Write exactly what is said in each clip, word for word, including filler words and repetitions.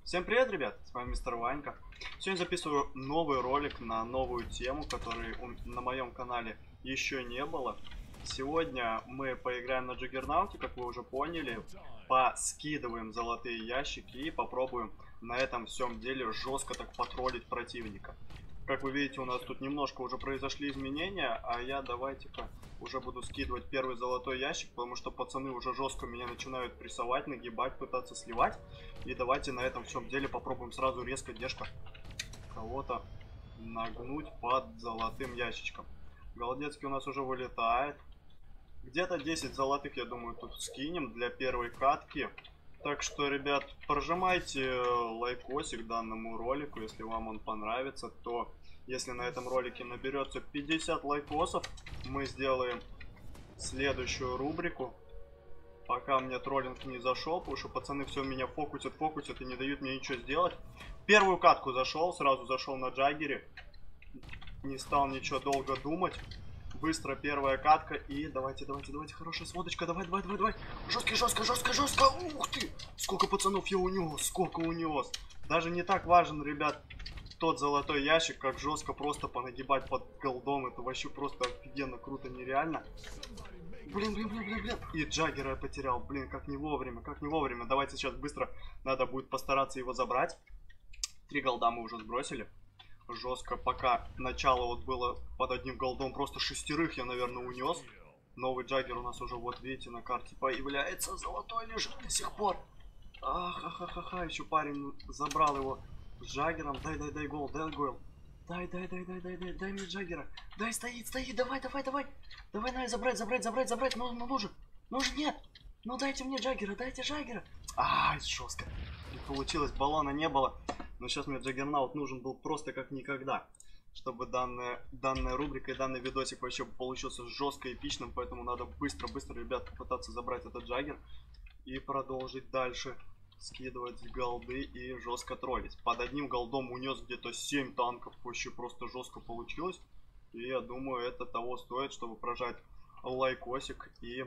Всем привет, ребят, с вами мистер Ванька. Сегодня записываю новый ролик на новую тему, которой на моем канале еще не было. Сегодня мы поиграем на Джаггернауте, как вы уже поняли, поскидываем золотые ящики и попробуем на этом всем деле жестко так потроллить противника. Как вы видите, у нас тут немножко уже произошли изменения, а я давайте-ка уже буду скидывать первый золотой ящик, потому что пацаны уже жестко меня начинают прессовать, нагибать, пытаться сливать. И давайте на этом всем деле попробуем сразу резко дешко кого-то нагнуть под золотым ящичком. Голдецкий у нас уже вылетает. Где-то десять золотых, я думаю, тут скинем для первой катки. Так что, ребят, прожимайте лайкосик данному ролику, если вам он понравится, то если на этом ролике наберется пятьдесят лайкосов, мы сделаем следующую рубрику. Пока мне троллинг не зашел, потому что пацаны все меня фокусят, фокусят и не дают мне ничего сделать. Первую катку зашел, сразу зашел на Джаггере. Не стал ничего долго думать. Быстро первая катка. И давайте, давайте, давайте. Хорошая сводочка. Давай, давай, давай, давай. Жестко, жестко, жестко, жестко. Ух ты! Сколько пацанов я унес. Сколько унес. Даже не так важен, ребят, тот золотой ящик, как жестко просто понагибать под голдом. Это вообще просто офигенно, круто, нереально. Блин, блин, блин, блин, блин. И Джаггера я потерял. Блин, как не вовремя, как не вовремя. Давайте сейчас быстро надо будет постараться его забрать. Три голда мы уже сбросили. Жестко, пока начало вот было под одним голдом, просто шестерых я, наверное, унес. Новый Джаггер у нас уже, вот видите, на карте появляется. Золотой лежит до сих пор. Ахахахаха, еще парень забрал его с Джаггером. Дай, дай, дай гол, дай гол. Дай, дай, дай, дай, дай, дай, дай мне Джаггера. Дай, стоит, стоит, давай, давай, давай. Давай, давай, забрать, забрать, забрать, забрать. Ну, ну, нужен, нужен, нет. Ну, дайте мне Джаггера, дайте Джаггера. Ай, жестко. Не получилось, баллона не было. Но сейчас мне Джаггернаут нужен был просто как никогда. Чтобы данная, данная рубрика и данный видосик вообще получился жестко эпичным. Поэтому надо быстро-быстро, ребят, попытаться забрать этот Джаггер. И продолжить дальше скидывать голды и жестко троллить. Под одним голдом унес где-то семь танков. Вообще просто жестко получилось. И я думаю, это того стоит, чтобы прожать лайкосик и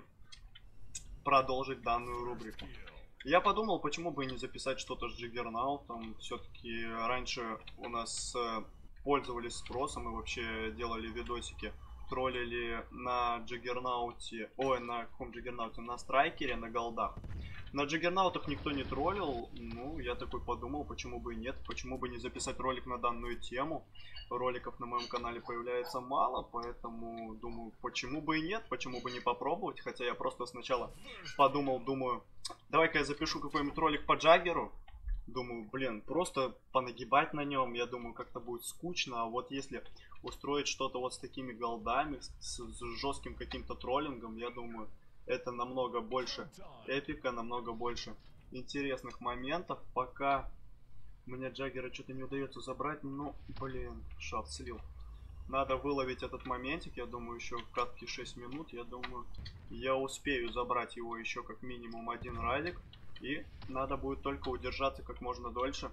продолжить данную рубрику. Я подумал, почему бы и не записать что-то с Джаггернаутом. Все-таки раньше у нас пользовались спросом и вообще делали видосики. Троллили на Джаггернауте, ой, на каком Джаггернауте, на Страйкере, на голдах. На Джаггернаутах никто не троллил, ну, я такой подумал, почему бы и нет, почему бы не записать ролик на данную тему. Роликов на моем канале появляется мало, поэтому думаю, почему бы и нет, почему бы не попробовать. Хотя я просто сначала подумал, думаю, давай-ка я запишу какой-нибудь ролик по Джаггеру. Думаю, блин, просто понагибать на нем, я думаю, как-то будет скучно. А вот если устроить что-то вот с такими голдами, с, с жестким каким-то троллингом, я думаю, это намного больше эпика, намного больше интересных моментов. Пока мне Джаггера что-то не удается забрать, ну, блин, шафт слил. Надо выловить этот моментик, я думаю, еще в катке шесть минут, я думаю, я успею забрать его еще как минимум один радик. И надо будет только удержаться как можно дольше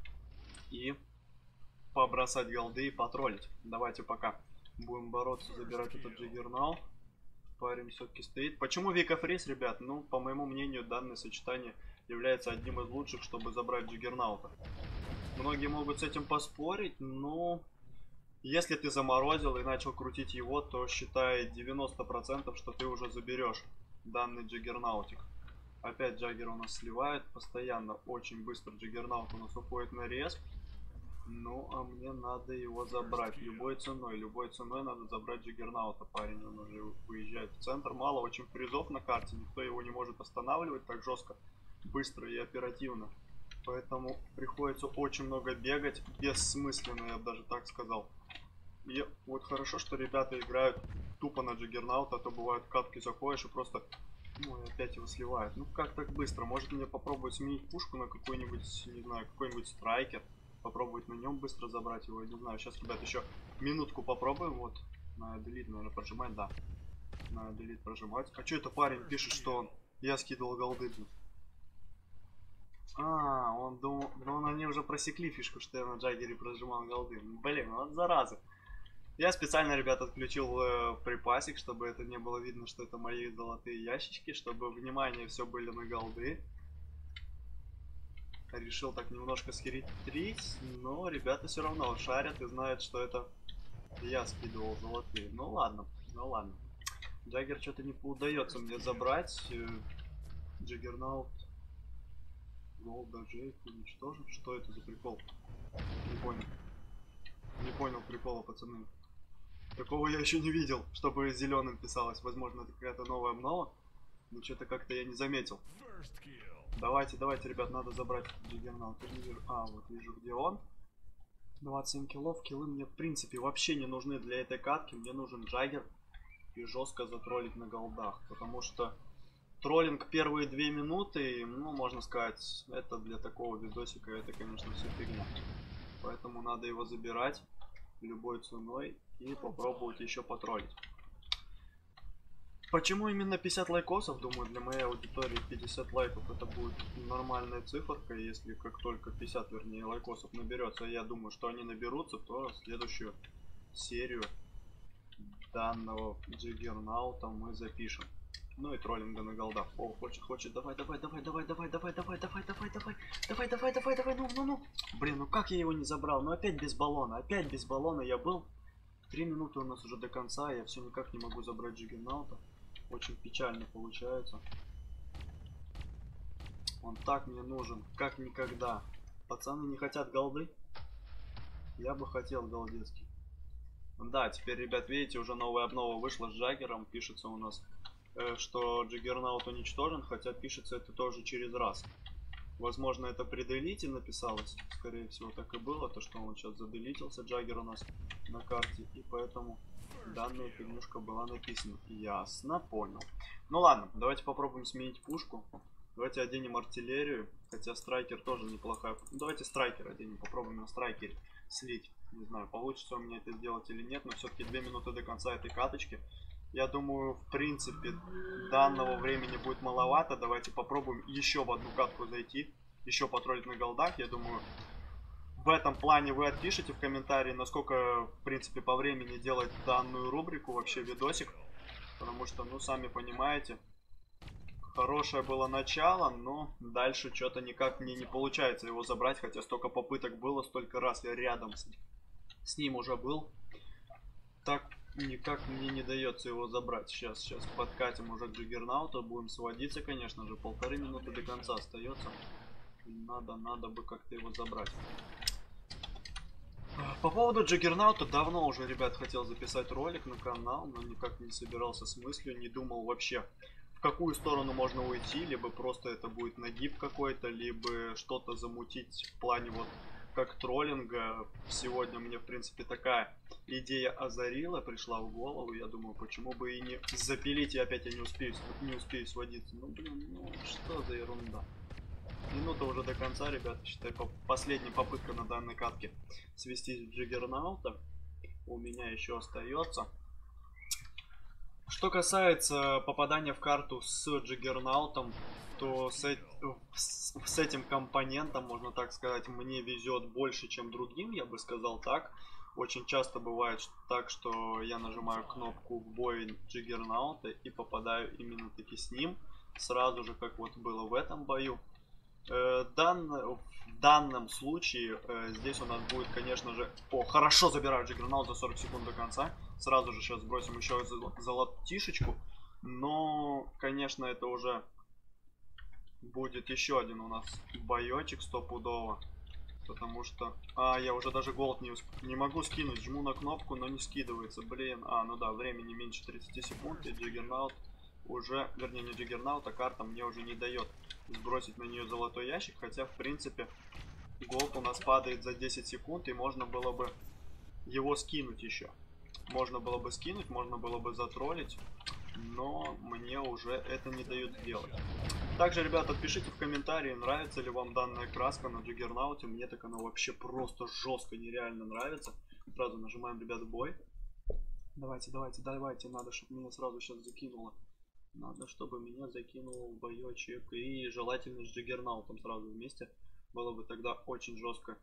и побросать голды и потроллить. Давайте пока будем бороться, забирать этот Джаггернаут. Парень все-таки стоит. Почему Вика Фриз, ребят? Ну, по моему мнению, данное сочетание является одним из лучших, чтобы забрать Джаггернаута. Многие могут с этим поспорить, но если ты заморозил и начал крутить его, то считай девяносто процентов, что ты уже заберешь данный Джаггернаутик. Опять Джаггер у нас сливает постоянно, очень быстро Джаггернаут у нас уходит на рез. Ну, а мне надо его забрать любой ценой. Любой ценой надо забрать Джаггернаута. Парень, он уже уезжает в центр. Мало очень призов на карте, никто его не может останавливать так жестко, быстро и оперативно. Поэтому приходится очень много бегать, бессмысленно, я бы даже так сказал. И вот хорошо, что ребята играют тупо на Джаггернаута, а то бывают катки заходишь и просто... Ну, и опять его сливают. Ну, как так быстро? Может мне попробовать сменить пушку на какой-нибудь, не знаю, какой-нибудь страйкер. Попробовать на нем быстро забрать его. Я не знаю, сейчас, ребят, еще минутку попробуем. Вот, на делит, наверное, прожимать, да. На делит прожимать. А что это парень пишет, что он... Я скидывал голды. А, он думал... Ну, они уже просекли фишку, что я на Джаггере прожимал голды. Блин, вот зараза. Я специально, ребят, отключил э, припасик, чтобы это не было видно, что это мои золотые ящички, чтобы внимание все были на голды. решил так немножко схитрить, но ребята все равно шарят и знают, что это я скидывал золотые. Ну ладно, ну ладно. Джаггер что-то не удается мне забрать. Джаггернаут. Голда, Джейк уничтожен. Что это за прикол? Не понял. Не понял прикола, пацаны. Такого я еще не видел, чтобы зеленым писалось. Возможно, это какая-то новая обнова. Но что-то как-то я не заметил. Давайте, давайте, ребят, надо забрать Джаггернаут. А, вот вижу, где он. двадцать семь киллов. Киллы мне, в принципе, вообще не нужны для этой катки. Мне нужен Джаггер. И жестко затроллить на голдах. Потому что троллинг первые две минуты, ну, можно сказать, это для такого видосика, это, конечно, все фигня. Поэтому надо его забирать любой ценой и попробовать еще потроллить. Почему именно пятьдесят лайкосов? Думаю, для моей аудитории пятьдесят лайков это будет нормальная циферка. Если как только пятьдесят, вернее, лайкосов наберется, я думаю, что они наберутся, то следующую серию данного Джаггернаута мы запишем. Ну и троллинга на голдах. О, хочет, хочет, давай, давай, давай, давай, давай, давай, давай, давай, давай, давай, давай, давай, давай, давай, ну, ну, ну. Блин, ну как я его не забрал? Ну опять без баллона, опять без баллона я был. Три минуты у нас уже до конца, я все никак не могу забрать Джаггернаута. Очень печально получается. Он так мне нужен, как никогда. Пацаны не хотят голды? Я бы хотел голдецкий. Да, теперь, ребят, видите, уже новая обнова вышла с Джаггером. Пишется у нас, э, что Джаггернаут уничтожен, хотя пишется это тоже через раз. Возможно, это при делите написалось. Скорее всего, так и было, то что он сейчас заделитился, Джаггер у нас на карте. И поэтому данная фигнюшка была написана. Ясно, понял. Ну ладно, давайте попробуем сменить пушку. Давайте оденем артиллерию. Хотя страйкер тоже неплохая. Давайте страйкер оденем, попробуем на страйкере слить. Не знаю, получится у меня это сделать или нет, но все-таки две минуты до конца этой каточки. Я думаю, в принципе, данного времени будет маловато. Давайте попробуем еще в одну катку зайти. Еще потроллить на голдах. Я думаю, в этом плане вы отпишите в комментарии, насколько, в принципе, по времени делать данную рубрику, вообще видосик. Потому что, ну, сами понимаете, хорошее было начало, но дальше что-то никак мне не получается его забрать. Хотя столько попыток было, столько раз я рядом с, с ним уже был. Так никак мне не дается его забрать. Сейчас, сейчас подкатим уже к Джаггернауту. Будем сводиться, конечно же. Полторы минуты до конца остается. Надо, надо бы как-то его забрать. По поводу Джаггернаута давно уже, ребят, хотел записать ролик на канал, но никак не собирался с мыслью, не думал вообще, в какую сторону можно уйти, либо просто это будет нагиб какой-то, либо что-то замутить в плане вот как троллинга. Сегодня мне, в принципе, такая идея озарила, пришла в голову. Я думаю, почему бы и не запилить, и опять я не успею, не успею сводиться. Ну, блин, ну что за ерунда. Минута уже до конца, ребята, считай, по последняя попытка на данной катке свести Джаггернаута у меня еще остается. Что касается попадания в карту с Джаггернаутом, то с, э с, с этим компонентом, можно так сказать, мне везет больше, чем другим, я бы сказал так. Очень часто бывает так, что я нажимаю кнопку в бой Джаггернаута и попадаю именно таки с ним, сразу же, как вот было в этом бою. Э, дан, в данном случае э, здесь у нас будет, конечно же... О, хорошо забираю Джаггернаут за сорок секунд до конца. Сразу же сейчас бросим еще золотишечку. Но, конечно, это уже будет еще один у нас боечек стопудово. Потому что... А, я уже даже голд не, усп... не могу скинуть. Жму на кнопку, но не скидывается. Блин. А, ну да, времени меньше тридцати секунд. И Джаггернаут уже... Вернее, не Джаггернаут, а карта мне уже не дает сбросить на нее золотой ящик. Хотя, в принципе, голд у нас падает за десять секунд. И можно было бы его скинуть еще. Можно было бы скинуть, можно было бы затроллить. Но мне уже это не дают сделать. Также, ребята, пишите в комментарии, нравится ли вам данная краска на Джаггернауте. Мне так она вообще просто жестко, нереально нравится. Сразу нажимаем, ребят, в бой. Давайте, давайте, давайте. Надо, чтобы меня сразу сейчас закинуло. Надо, чтобы меня закинул в боечек. И желательно с Джаггернаутом сразу вместе. Было бы тогда очень жестко.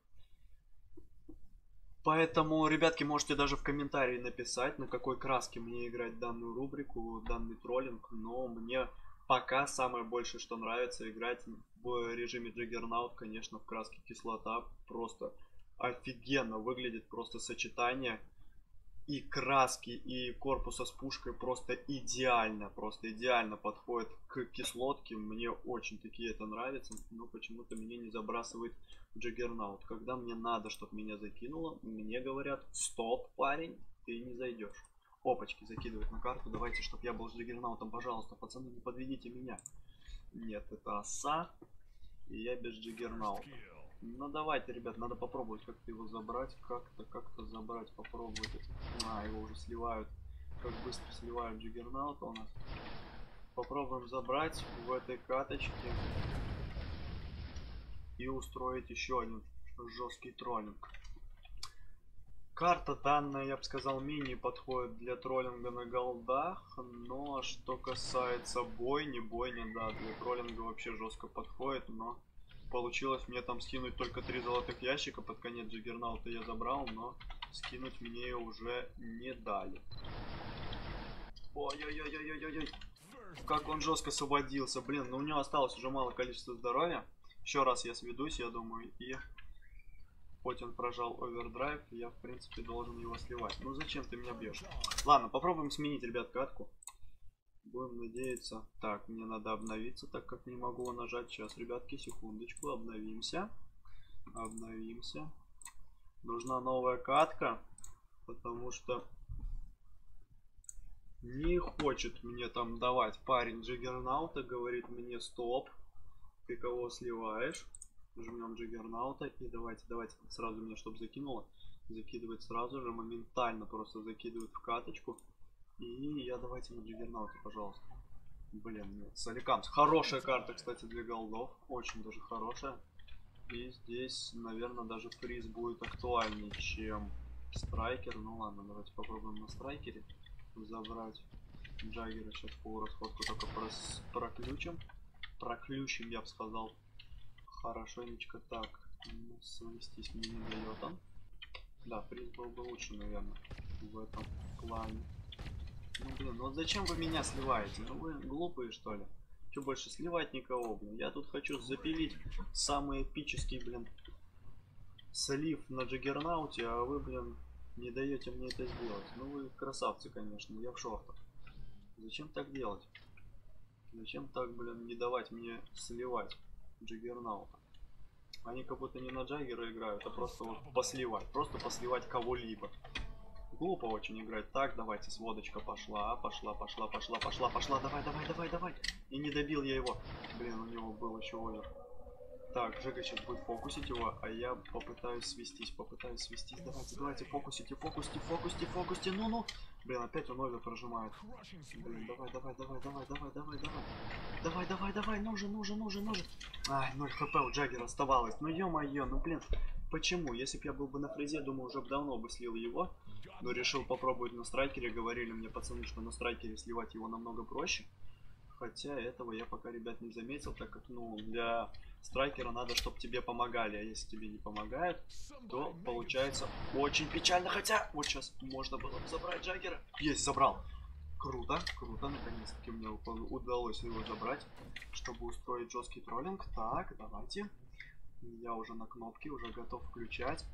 Поэтому, ребятки, можете даже в комментарии написать, на какой краске мне играть данную рубрику, данный троллинг. Но мне пока самое большее, что нравится, играть в режиме Джаггернаут, конечно, в краске кислота просто офигенно выглядит, просто сочетание и краски, и корпуса с пушкой просто идеально, просто идеально подходит к кислотке. Мне очень таки это нравится, но почему-то меня не забрасывает Джаггернаут. Когда мне надо, чтобы меня закинуло, мне говорят: стоп, парень, ты не зайдешь. Опачки, закидывают на карту. Давайте, чтобы я был с Джаггернаутом, пожалуйста, пацаны, не подведите меня. Нет, это оса, и я без Джаггернаута. Ну давайте, ребят, надо попробовать как-то его забрать, как-то, как-то забрать, попробовать. А, его уже сливают. Как быстро сливают Джаггернаута у нас. Попробуем забрать в этой каточке и устроить еще один жесткий троллинг. Карта данная, я бы сказал, менее подходит для троллинга на голдах, но что касается бойни, бойня, да, для троллинга вообще жестко подходит, но получилось мне там скинуть только три золотых ящика. Под конец Джаггернаута я забрал, но скинуть мне уже не дали. Ой-ой-ой-ой-ой-ой. Как он жестко освободился. Блин, ну у него осталось уже мало количества здоровья. Еще раз я сведусь, я думаю, и хоть он прожал овердрайв, я в принципе должен его сливать. Ну зачем ты меня бьешь? Ладно, попробуем сменить, ребят, катку. Будем надеяться. Так, мне надо обновиться, так как не могу нажать. Сейчас, ребятки, секундочку, обновимся. Обновимся. Нужна новая катка, потому что не хочет мне там давать парень Джаггернаута. Говорит мне: стоп, ты кого сливаешь? Жмем Джаггернаута и давайте, давайте сразу меня, чтобы закинуло. Закидывать сразу же, моментально просто закидывает в каточку. И я давайте на Джаггернауте, пожалуйста. Блин, нет. Саликамс. Хорошая карта, кстати, для голдов. Очень даже хорошая. И здесь, наверное, даже фриз будет актуальнее, чем страйкер. Ну ладно, давайте попробуем на страйкере забрать Джаггера. Сейчас по расходку только прос... проключим. Проключим, я бы сказал. Хорошенечко так. Ну, свестись мне не дает он. Да, фриз был бы лучше, наверное, в этом плане. Ну блин, ну вот зачем вы меня сливаете? Ну вы глупые, что ли? Че больше сливать никого, блин? Я тут хочу запилить самый эпический, блин, слив на Джаггернауте, а вы, блин, не даете мне это сделать. Ну вы красавцы, конечно, я в шортах. Зачем так делать? Зачем так, блин, не давать мне сливать Джаггернаута? Они как будто не на Джаггера играют, а просто вот посливать. Просто посливать кого-либо. Глупо очень играть. Так, давайте, сводочка пошла, пошла, пошла, пошла, пошла, пошла. Давай, давай, давай, давай. И не добил я его. Блин, у него был еще овер. Так, Жека сейчас будет фокусить его, а я попытаюсь свестись, попытаюсь свестись. Давайте, давайте, фокусите, фокусите, фокусите, фокусите. Ну-ну. Блин, опять он овер прожимает. Блин, давай, давай, давай, давай, давай, давай, давай. Давай, давай, давай, нужен, нужен, нужен, нужен. Ай, ноль хп у Джаггера оставалось. Ну ё-моё, ну блин. Почему? Если бы я был бы на фризе, думаю, уже давно бы слил его. Но решил попробовать на страйкере. Говорили мне пацаны, что на страйкере сливать его намного проще. Хотя этого я пока, ребят, не заметил, так как, ну, для страйкера надо, чтобы тебе помогали. А если тебе не помогают, то получается очень печально. Хотя, вот сейчас можно было бы забрать Джаггера. Есть, забрал. Круто, круто, наконец-таки мне удалось его забрать, чтобы устроить жесткий троллинг. Так, давайте. Я уже на кнопке, уже готов включать.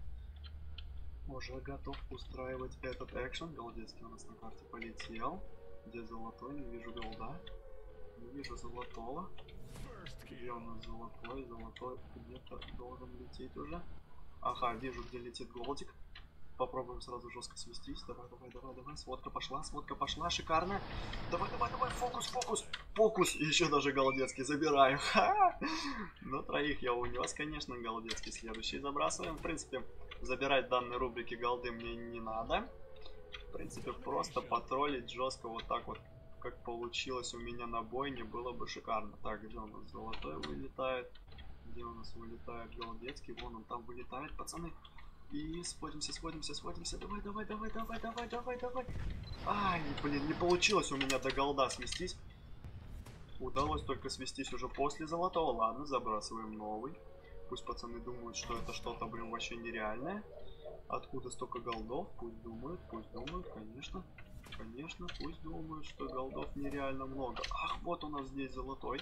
Уже готов устраивать этот экшен. Голдецкий у нас на карте полетел. Где золотой? Не вижу голда. Не вижу золотого. Где у нас золотой? Золотой где-то должен лететь уже. Ага, вижу, где летит голдик. Попробуем сразу жестко свестись. Давай, давай, давай, давай. Сводка пошла, сводка пошла. Шикарно. Давай, давай, давай. Фокус, фокус. Фокус. И еще даже голдецкий забираю. Ха! Ну, троих я унес, конечно, голдецкий. Следующий забрасываем. В принципе, забирать в данной рубрике голды мне не надо. В принципе, просто потроллить жестко вот так вот, как получилось у меня на бойне, было бы шикарно. Так, где у нас золотой вылетает? Где у нас вылетает голдецкий? Вон он там вылетает, пацаны. И сводимся, сводимся, сводимся. Давай, давай, давай, давай, давай, давай, давай. Ай, блин, не получилось у меня до голда свестись. Удалось только свестись уже после золотого. Ладно, забрасываем новый. Пусть пацаны думают, что это что-то, блин, вообще нереальное. Откуда столько голдов? Пусть думают, пусть думают, конечно. Конечно, пусть думают, что голдов нереально много. Ах, вот у нас здесь золотой.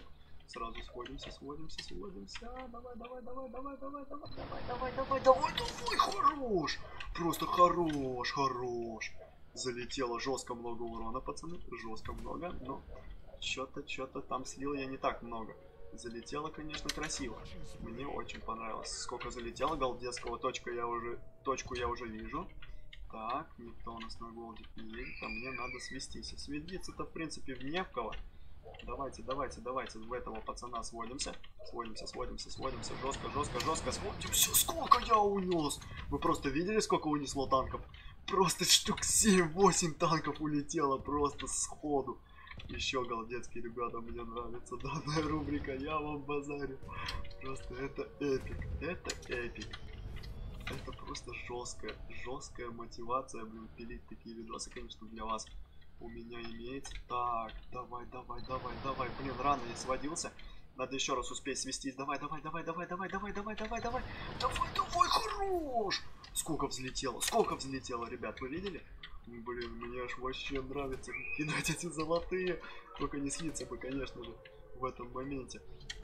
Сразу сводимся, сводимся, сводимся. Давай, давай, давай, давай, давай, давай, давай, давай, давай, давай, давай, хорош! Просто хорош, хорош. Залетело жестко много урона, пацаны, жестко много, но что-то, что-то там слил я не так много. Залетело, конечно, красиво. Мне очень понравилось. Сколько залетело голдецкого, точка я уже, точку я уже вижу. Так, никто у нас на голдик не едет, а мне надо свестись. Сведиться-то, в принципе, не в кого. Давайте, давайте, давайте в этого пацана сводимся. Сводимся, сводимся, сводимся. Жестко, жестко, жестко сводимся. Сколько я унес! Вы просто видели, сколько унесло танков? Просто штук семь-восемь танков улетело просто сходу. Еще голдецкие ребята, мне нравится данная рубрика, я вам базарю. Просто это эпик, это эпик. Это просто жесткая, жесткая мотивация, блин, пилить такие видосы, конечно, для вас у меня имеется. Так, давай, давай, давай, давай. Блин, рано я сводился. Надо еще раз успеть свестись. Давай, давай, давай, давай, давай, давай, давай, давай, давай. Давай, давай, хорош! Сколько взлетело, сколько взлетело, ребят, вы видели? Блин, мне аж вообще нравится кидать эти золотые. Только не слиться бы, конечно же, в этом моменте.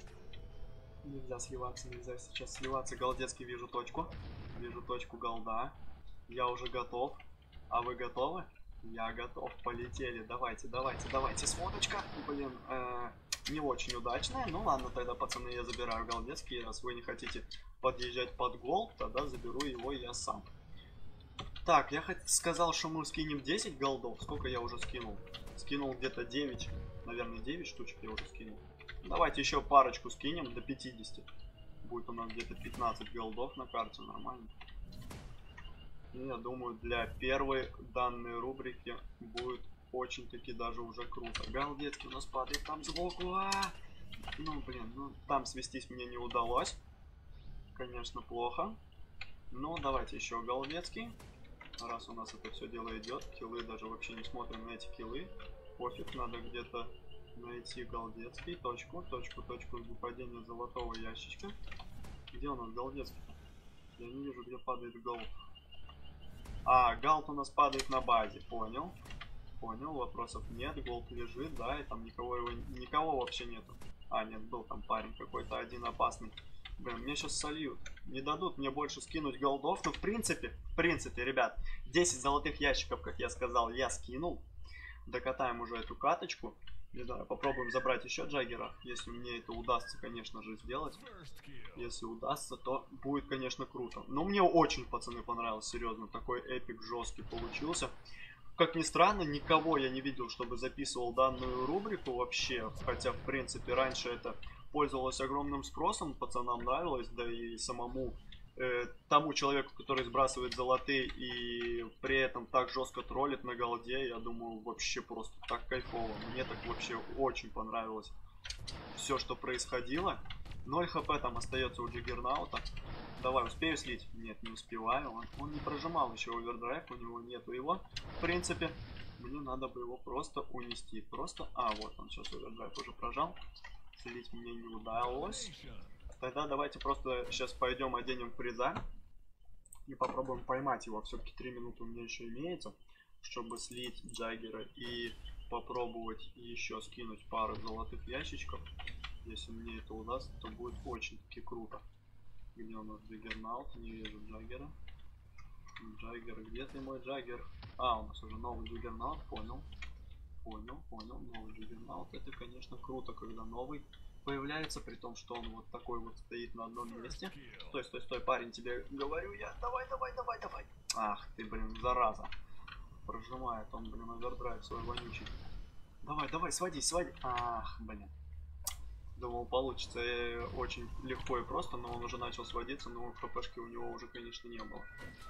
Нельзя сливаться, нельзя сейчас сливаться. Голдецкий, вижу точку. Вижу точку голда. Я уже готов. А вы готовы? Я готов. Полетели. Давайте, давайте, давайте. Сводочка. Блин, э, не очень удачная. Ну ладно, тогда, пацаны, я забираю голдецкий. Раз вы не хотите подъезжать под гол, тогда заберу его я сам. Так, я хоть сказал, что мы скинем десять голдов. Сколько я уже скинул? Скинул где-то девять. Наверное, девять штучек я уже скинул. Давайте еще парочку скинем до пятидесяти. Будет у нас где-то пятнадцать голдов на карте. Нормально. И я думаю, для первой данной рубрики будет очень-таки даже уже круто. Голдецкий у нас падает там сбоку. А -а -а! Ну, блин, ну там свестись мне не удалось. Конечно, плохо. Но давайте еще голдецкий. Раз у нас это все дело идет, киллы даже вообще не смотрим на эти киллы. Пофиг, надо где-то найти голдецкий. Точку, точку, точку выпадения золотого ящичка. Где у нас голдецкий? Я не вижу, где падает голд. А, голд у нас падает на базе, понял. Понял, вопросов нет, голд лежит, да, и там никого, его, никого вообще нету. А, нет, был там парень какой-то один опасный. Блин, мне сейчас сольют. Не дадут мне больше скинуть голдов. Ну, в принципе, в принципе, ребят, десять золотых ящиков, как я сказал, я скинул. Докатаем уже эту каточку. Не знаю, попробуем забрать еще Джаггера. Если мне это удастся, конечно же, сделать. Если удастся, то будет, конечно, круто. Но мне очень, пацаны, понравилось. Серьезно, такой эпик жесткий получился. Как ни странно, никого я не видел, чтобы записывал данную рубрику вообще. Хотя, в принципе, раньше это пользовалось огромным спросом. Пацанам нравилось, да и самому э, тому человеку, который сбрасывает золотые и при этом так жестко троллит на голде, я думаю, вообще просто так кайфово. Мне так вообще очень понравилось все, что происходило. ноль хп там остается у Джаггернаута. Давай, успею слить? Нет, не успеваю. Он, он не прожимал еще овердрайв, у него нету его. В принципе, мне надо бы его просто унести. Просто... А, вот он сейчас овердрайв уже прожал. Слить мне не удалось. Тогда давайте просто сейчас пойдем оденем приза. И попробуем поймать его. Все-таки три минуты у меня еще имеется, чтобы слить Джаггера и попробовать еще скинуть пару золотых ящичков. Если мне это удастся, то будет очень-таки круто. Где у нас Джаггернаут? Не вижу Джаггера. Джаггер, где ты, мой Джаггер? А, у нас уже новый Джаггернаут, понял. Понял, понял, новый Джаггернаут. Это, конечно, круто, когда новый появляется, при том, что он вот такой вот стоит на одном месте. Стой, стой, стой, парень, тебе говорю я. Давай, давай, давай, давай. Ах ты, блин, зараза. Прожимает он, блин, овердрайв свой вонючий. Давай, давай, сводись, сводись. Ах, блин. Думал, получится очень легко и просто, но он уже начал сводиться, но хпшки у него уже, конечно, не было.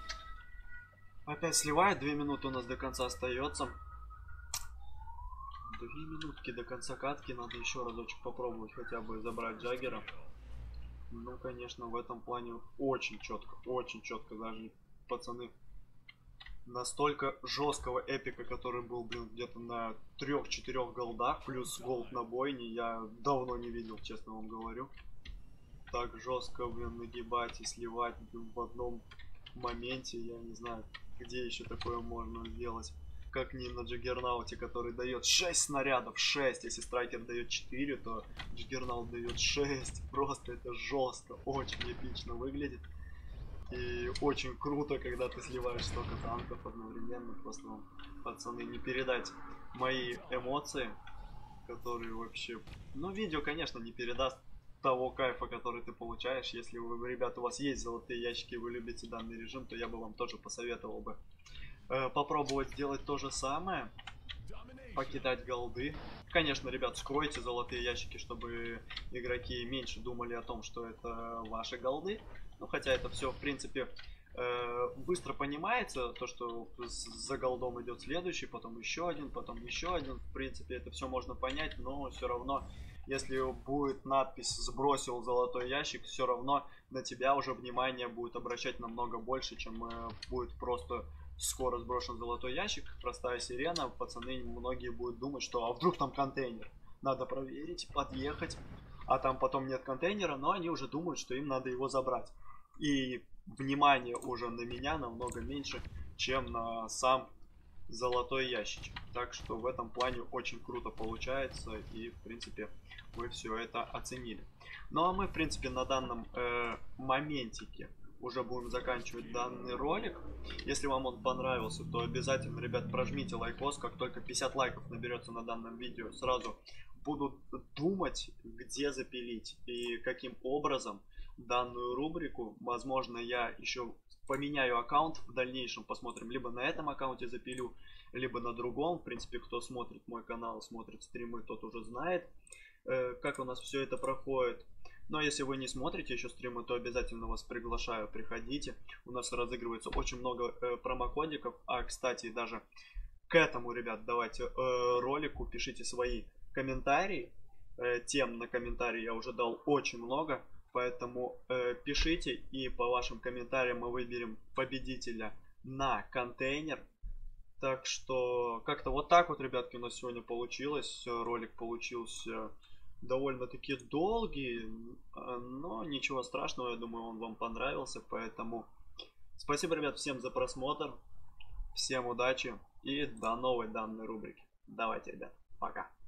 Опять сливает, две минуты у нас до конца остается. Две минутки до конца катки, надо еще разочек попробовать хотя бы забрать Джаггера. Ну, конечно, в этом плане очень четко, очень четко, даже пацаны. Настолько жесткого эпика, который был, блин, где-то на трех-четырех голдах, плюс голд на бойне, я давно не видел, честно вам говорю. Так жестко, блин, нагибать и сливать, блин, в одном моменте, я не знаю, где еще такое можно сделать. как не на Джаггернауте, который дает шесть снарядов, шесть. Если страйкер дает четыре, то Джаггернаут дает шесть. Просто это жестко, очень эпично выглядит. И очень круто, когда ты сливаешь столько танков одновременно. Просто вам, пацаны, не передать мои эмоции, которые вообще... Ну, видео, конечно, не передаст того кайфа, который ты получаешь. Если вы, ребята, у вас есть золотые ящики и вы любите данный режим, то я бы вам тоже посоветовал бы э, попробовать сделать то же самое. Покидать голды. Конечно, ребят, скройте золотые ящики, чтобы игроки меньше думали о том, что это ваши голды. Ну, хотя это все, в принципе, э, быстро понимается, то, что за голдом идет следующий, потом еще один, потом еще один. В принципе, это все можно понять, но все равно, если будет надпись «Сбросил золотой ящик», все равно на тебя уже внимание будет обращать намного больше, чем э, будет просто скоро сброшен золотой ящик, простая сирена. Пацаны многие будут думать, что а вдруг там контейнер, надо проверить, подъехать, а там потом нет контейнера, но они уже думают, что им надо его забрать. И внимание уже на меня намного меньше, чем на сам золотой ящичек. Так что в этом плане очень круто получается, и в принципе вы все это оценили. Ну а мы, в принципе, на данном э, моментике уже будем заканчивать данный ролик. Если вам он понравился, то обязательно, ребят, прожмите лайкос. Как только пятьдесят лайков наберется на данном видео, сразу буду думать, где запилить и каким образом данную рубрику. Возможно, я еще поменяю аккаунт в дальнейшем, посмотрим, либо на этом аккаунте запилю, либо на другом. В принципе, кто смотрит мой канал, смотрит стримы, тот уже знает, э, как у нас все это проходит. Но если вы не смотрите еще стримы, то обязательно вас приглашаю, приходите. У нас разыгрывается очень много э, промокодиков. А, кстати, даже к этому, ребят, давайте э, ролику пишите свои комментарии. Э, тем на комментарии я уже дал очень много. Поэтому э, пишите, и по вашим комментариям мы выберем победителя на контейнер. Так что как-то вот так вот, ребятки, у нас сегодня получилось. Ролик получился довольно-таки долгий, но ничего страшного, я думаю, он вам понравился. Поэтому спасибо, ребят, всем за просмотр. Всем удачи и до новой данной рубрики. Давайте, ребят, пока.